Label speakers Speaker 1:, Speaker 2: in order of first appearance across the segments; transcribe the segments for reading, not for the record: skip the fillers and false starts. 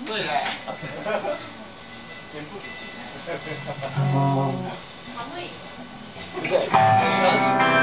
Speaker 1: 对嘞。
Speaker 2: 先不举行。
Speaker 1: 还会。
Speaker 2: 不是。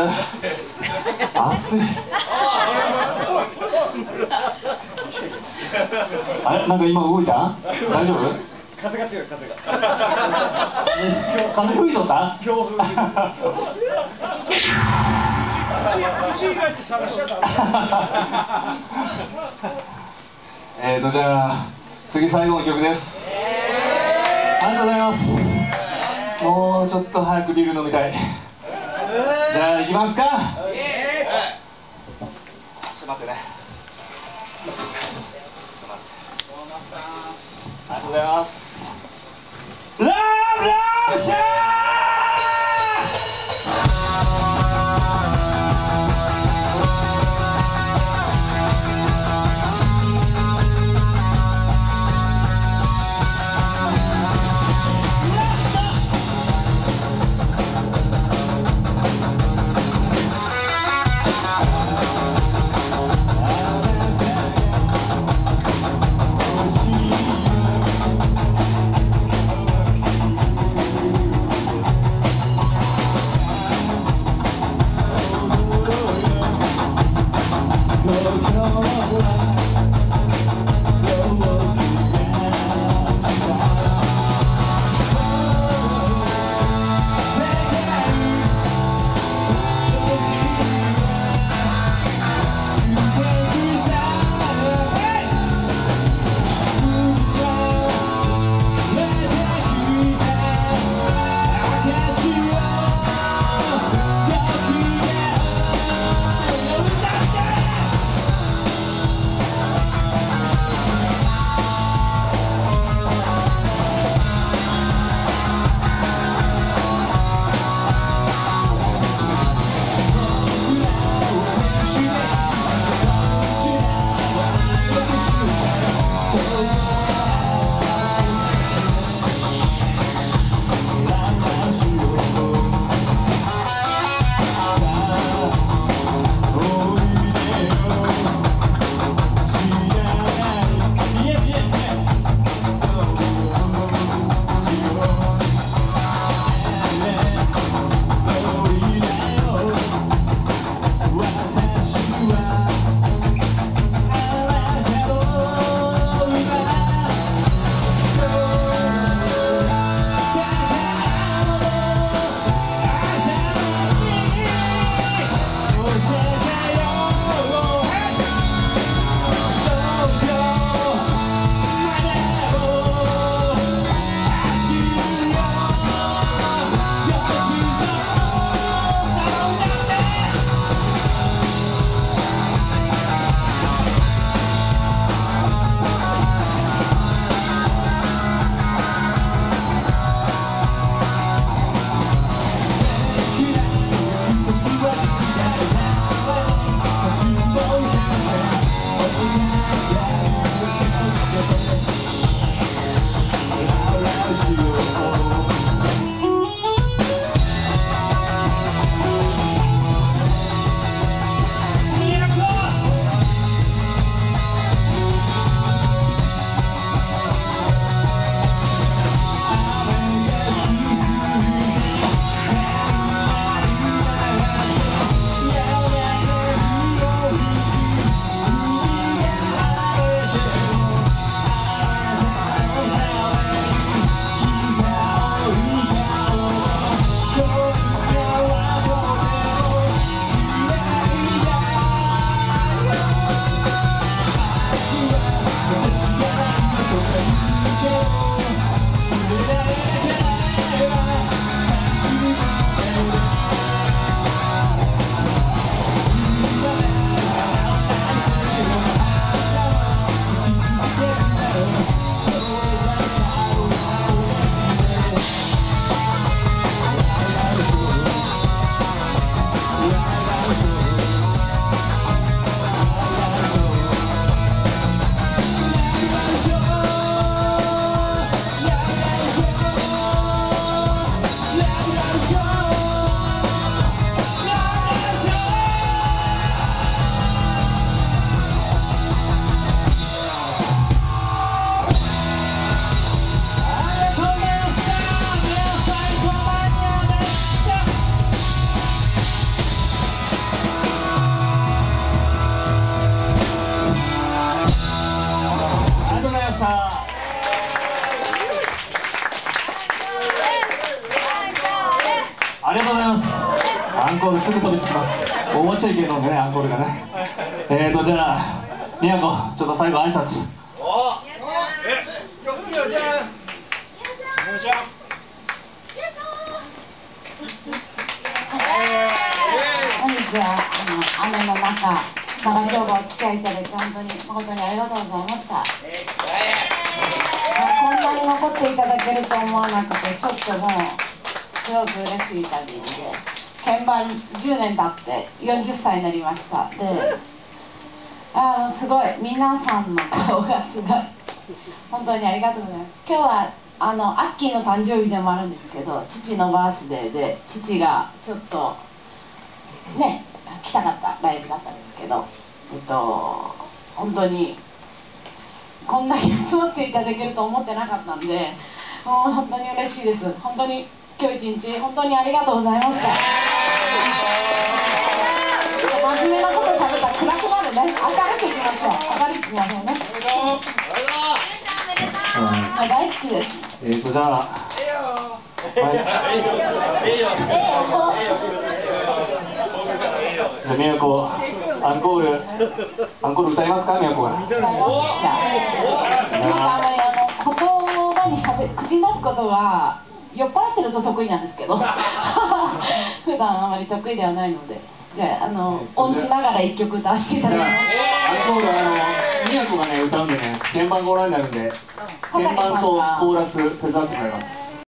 Speaker 1: 暑い。あれ、なんか今動いた？大丈夫？
Speaker 2: 風が強い、風が。
Speaker 1: 風吹いとった？
Speaker 2: 強風。口以外って探しちゃダメ。
Speaker 1: じゃあ次最後の曲です。ありがとうございます。もうちょっと早くビール飲みたい。じゃあ行きますか。ちょっと待ってね。ありがとうございます。ラブラブシャー。 コールすぐ飛びつきます。終わっちゃいけんのでね、アンコールがね。じゃあ、みやこ、ちょっと最後挨拶。
Speaker 2: よっよじゃん。よいしょ。
Speaker 3: 本日は雨の中、長丁場お付き合いいただき本当に誠にありがとうございました。こんなに残っていただけると思わなくて、ちょっともうすごく嬉しい限りで、鍵盤10年経って40歳になりました。で、もうすごい皆さんの顔がすごい本当にありがとうございます。今日はアッキーの誕生日でもあるんですけど、父のバースデーで父がちょっとね来たかったライブだったんですけど、本当にこんなに集まっていただけると思ってなかったんで、もう本当に嬉しいです。本当に今日一日本当にありがとうございました。真面目なこと喋ったら暗くなるね。明るくいきましょう。明るくいきましょうね。大好きです。
Speaker 1: じゃあ、みやこ、アンコール歌いますか、みやこが。
Speaker 3: 言葉に口に出すことが酔っ払ってると得意なんですけど普段あまり得意ではないので、じゃあ音痴ながら一曲歌わせていただきます。
Speaker 1: アンコールみやこがね歌うんでね、鍵盤ご覧になるんで、鍵盤とコーラス手伝ってもらいます。